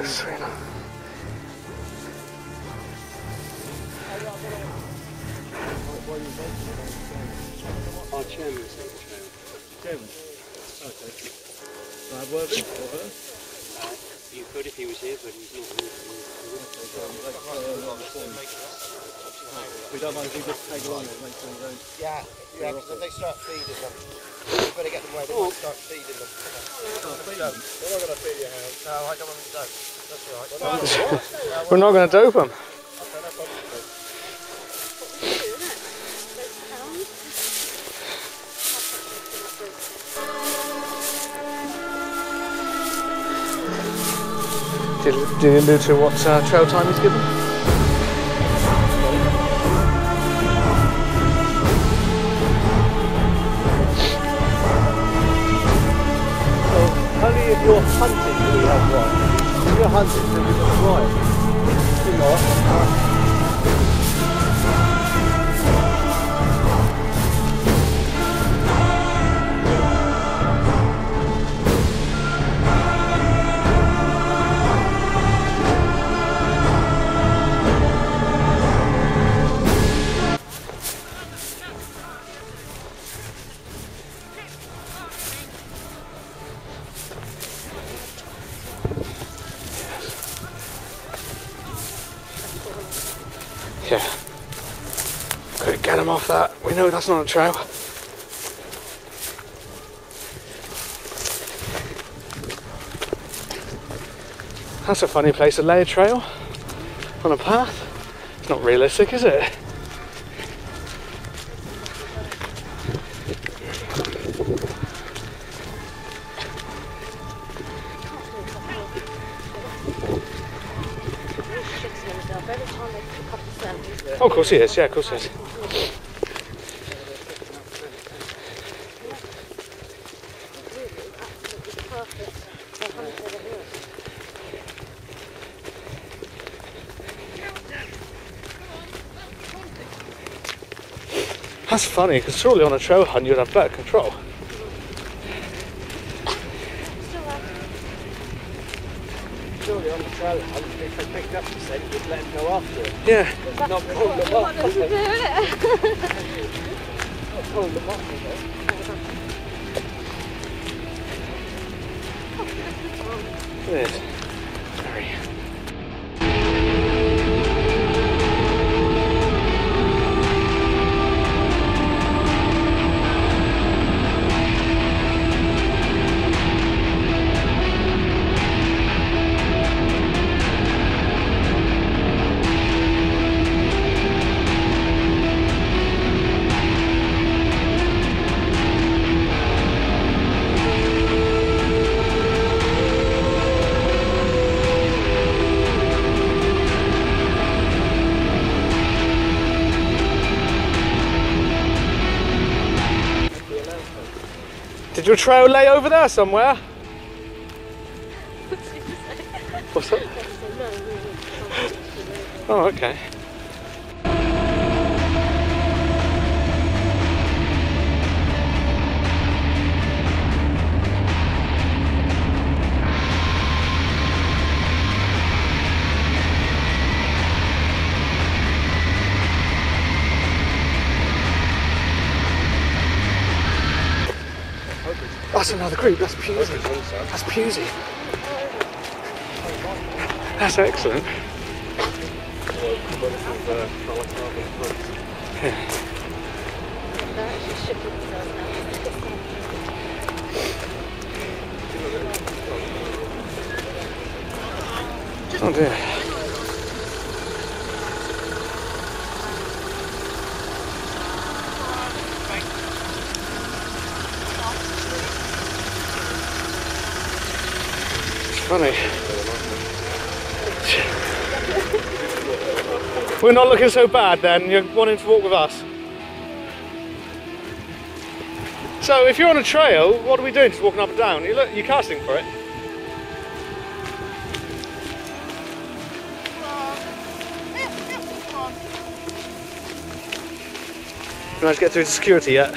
close. Our chairman's on the trail. Chairman? Okay. Can I have word with him or her? You could if he was here, but he's not here. We don't mind if we just tag along and make sure we don't... Yeah, because if they start feeding them, you've got to get them where they might start feeding them. They're not going to feed your hound. No, I don't want them to dope. That's right. We're not going to dope them. Okay, no problem. Did you allude to what trail time he's given? Only if you're hunting do we have right. If you're hunting, then you've got right. You're not. Yeah. Quick, get him off that. We know that's not a trail. That's a funny place to lay a trail on a path. It's not realistic, is it? Oh, of course he is, yeah, of course he is. That's funny, because surely on a trail hunt you'd have better control. Surely on the trail hunt, if they picked up the scent, you'd let them go after it. Yeah. Not pull them up. What does it do, innit? Not pull them up, is it? It is. Very. Did your trail lay over there somewhere? What's that? Oh, okay. That's another group, that's Pusey. That's Pusey. That's excellent. Yeah. They're actually shipping themselves now. Oh dear. Funny. We're not looking so bad then, you're wanting to walk with us. So if you're on a trail, what are we doing? Just walking up and down? You're casting for it? You managed to get through to security yet?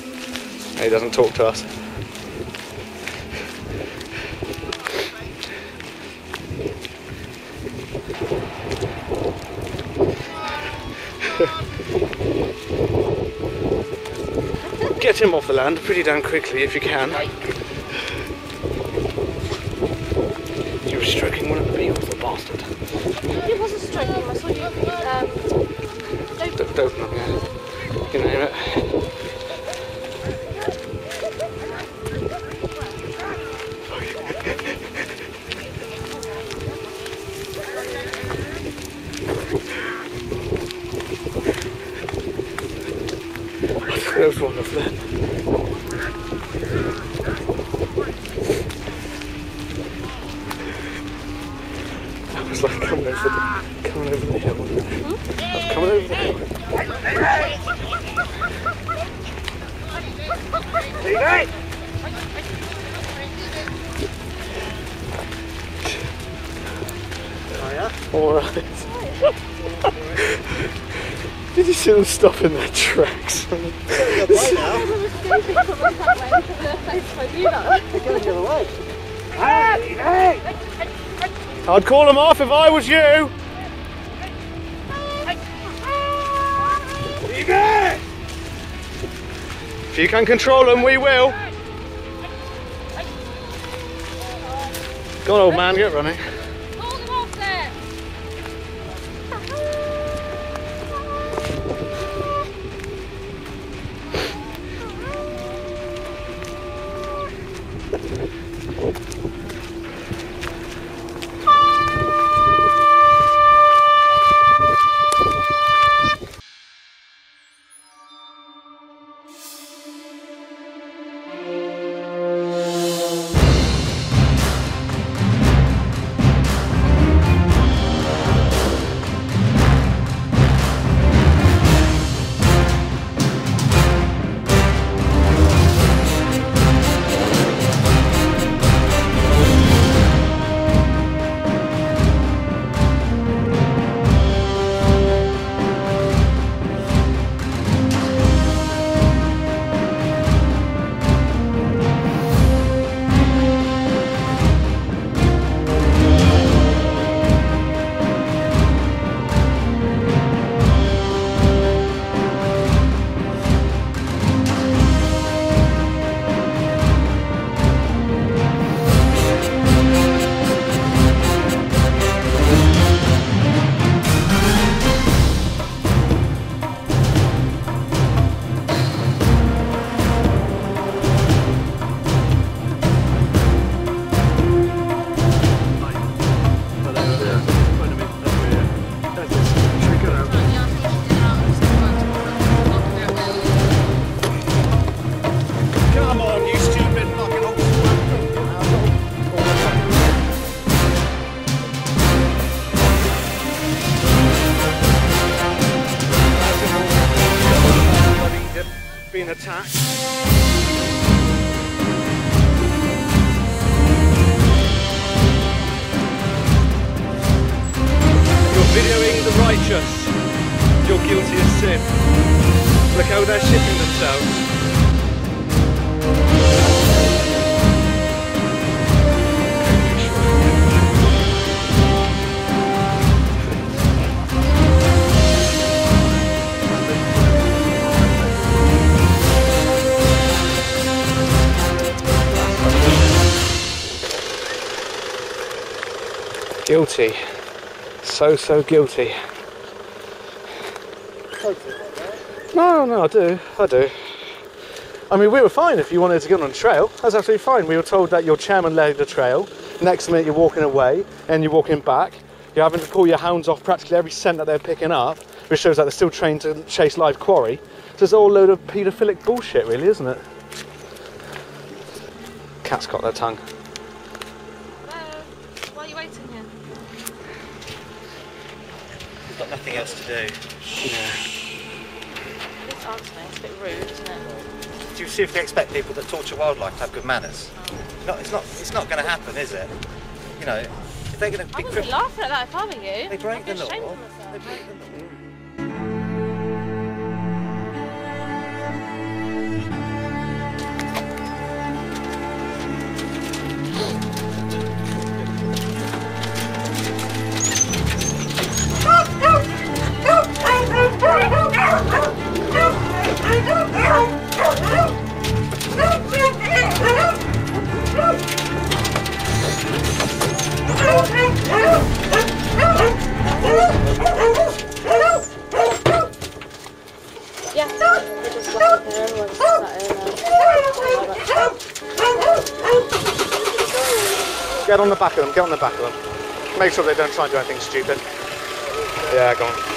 He doesn't talk to us. Get him off the land pretty damn quickly if you can. You were stroking one of the beetles, the bastard. It wasn't stroking him, I saw you Dope them, yeah. You name it. There was one of them. That was like coming over the hill. That was coming over the hill. Alright. Did you see them stop in their tracks? They're going the other way. I'd call them off if I was you. If you can control them, we will. Go on, old man, get running. Hold him off there! Being attacked. You're videoing the righteous. You're guilty of sin. Look how they're shitting themselves. Guilty. So guilty. No, I do. I mean, we were fine if you wanted to get on the trail. That's absolutely fine. We were told that your chairman led the trail. Next minute you're walking away and you're walking back. You're having to pull your hounds off practically every scent that they're picking up, which shows that they're still trained to chase live quarry. So it's all a load of paedophilic bullshit, really, isn't it? Cat's got their tongue. Why are you waiting here? We've got nothing else to do. Yeah. This answer me, it's a bit rude, isn't it? Do you seriously expect people that torture wildlife to have good manners? No, it's not going to happen, is it? You know, if they're going to I be wouldn't be laughing at that if I were you. they break the I'd be ashamed law. of myself. They break the law. Oh, just like up here, everyone's sat here now. Get on the back of them, get on the back of them. Make sure they don't try and do anything stupid. Yeah, go on.